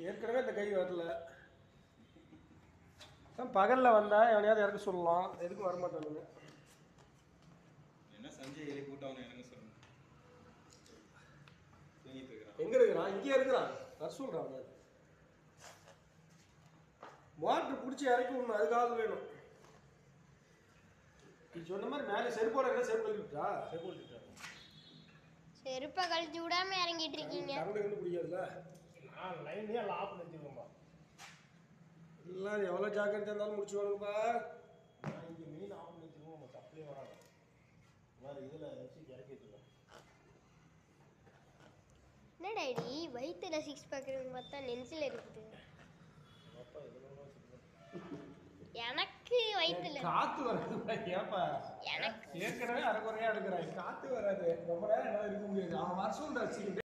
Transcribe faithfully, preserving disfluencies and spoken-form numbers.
ஏற்கனவே இந்த கை வரல. பகலில் வந்தால் எவனையாவது இறக்க சொல்லலாம், எதுக்கும் வரமாட்டானுங்க. என்ன சஞ்சய் எழுதி கூட்டம் அவனை இறங்க சொல்லணும். எங்கே இருக்கிறான்? இங்கே இருக்கிறான். வர சொல்கிறான். மோட்டர் பிடிச்சி இறக்கி விடணும், அதுக்காக வேணும். நீ சொன்ன மாதிரி மேலே செருப்போட என்ன செருப்பு கழிவிட்டா? செருப்பு கழிவிட்டா செருப்பை கழிச்சு விடாம இறங்கிட்டு இருக்கீங்க. கரண்ட் கண்டு பிடிக்காதுல்ல. நான் லைனே லாப் நினைச்சுக்கோம்பா. எல்லாம் எவ்வளோ ஜாக்கிரதையாக இருந்தாலும் முடிச்சு வேணுங்கப்பா. நான் இங்கே மீன் ஆஃப் நினைச்சுக்கோங்க, நம்ம சப்ளை வராங்க. வேறு இதில் வச்சு இறக்கி வச்சுருக்கோம். என்ன டாடி வயிற்றுல சிக்ஸ் பேக் பார்த்தா நெஞ்சில் இருக்குது. எனக்கு வயிற்றுல காற்று வராது. ஏப்பா எனக்கு ஏற்கனவே அரைக்குறையாக எடுக்கிறாங்க, காற்று வராது. ரொம்ப நேரம் என்னால் இருக்க முடியாது. அவன் வர சொல்ற